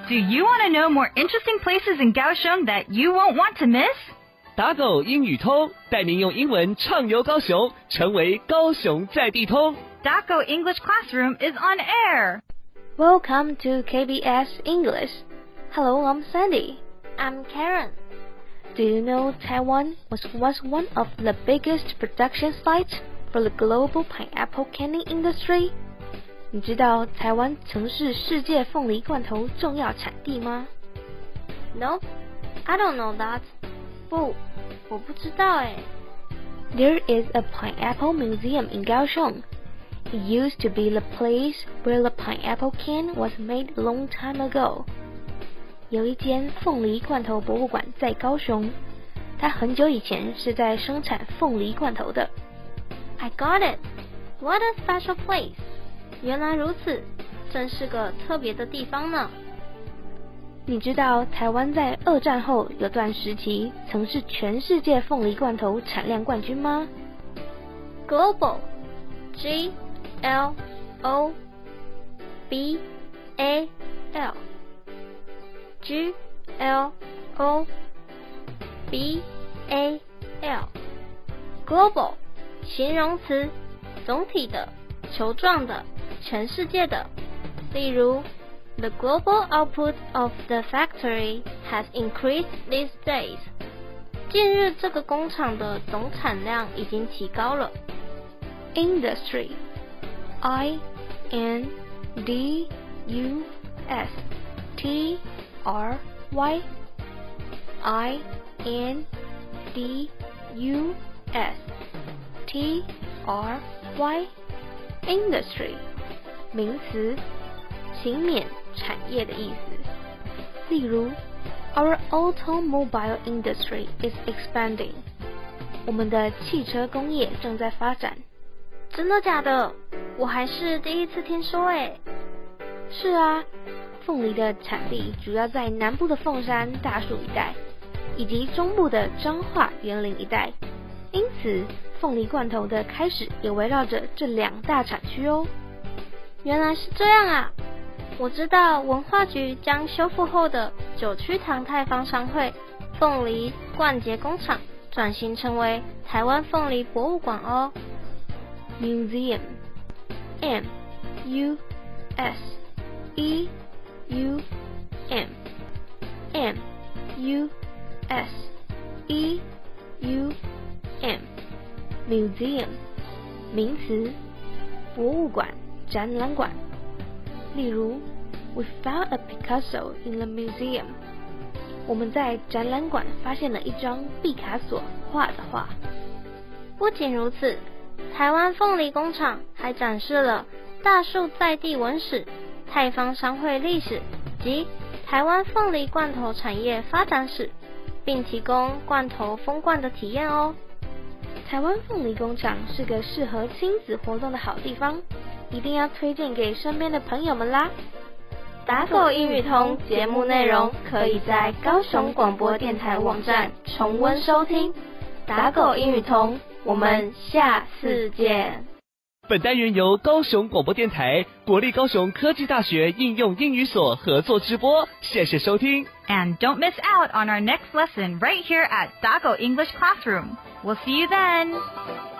Do you want to know more interesting places in Kaohsiung that you won't want to miss? 打狗英语通带您用英文畅游高雄，成为高雄在地通。 DACO English Classroom is on air. Welcome to KBS English. Hello, I'm Sandy. I'm Karen. Do you know Taiwan was once one of the biggest production sites for the global pineapple canning industry? 你知道台湾曾是世界凤梨罐头重要产地吗？ No, I don't know that. 不，我不知道诶。 There is a pineapple museum in Kaohsiung. It used to be the place where the pineapple can was made a long time ago. 有一间凤梨罐头博物馆在高雄，它很久以前是在生产凤梨罐头的。 I got it. What a special place. 原来如此，真是个特别的地方呢。 你知道台湾在二战后有段时期曾是全世界凤梨罐头产量冠军吗？ Global, G-L-O-B-A-L, G-L-O-B-A-L, Global, 形容词，总体的，球状的，全世界的。例如The global output of the factory has increased these days. 近日这个工厂的总产量已经提高了。 Industry, I-N-D-U-S-T-R-Y, I-N-D-U-S-T-R-Y, Industry, 名词，勤勉产业的意思。例如 Our automobile industry is expanding. 我们的汽车工业正在发展。 真的假的？我还是第一次听说诶。 是啊，凤梨的产地主要在南部的凤山、大树一带，以及中部的彰化、员林一带。因此，凤梨罐头的开始也围绕着这两大产区哦。 原来是这样啊！我知道文化局将修复后的九曲堂太方商会凤梨灌节工厂转型成为台湾凤梨博物馆哦。 Museum, M-U-S-E-U-M, M-U-S-E-U-M, Museum, 名词，博物馆、展览馆。例如 We found a Picasso in the museum. 我们在展览馆发现了一张毕卡索画的画。 不仅如此，台湾凤梨工厂还展示了大树在地文史、太方商会历史及台湾凤梨罐头产业发展史，并提供罐头封罐的体验哦。 台湾凤梨工厂是个适合亲子活动的好地方，一定要推荐给身边的朋友们啦！ 打狗英语通节目内容可以在高雄广播电台网站重温收听。打狗英语通，我们下次见。 本单元由高雄广播电台、国立高雄科技大学应用英语所合作直播，谢谢收听。 And don't miss out on our next lesson right here at DACO English Classroom. We'll see you then.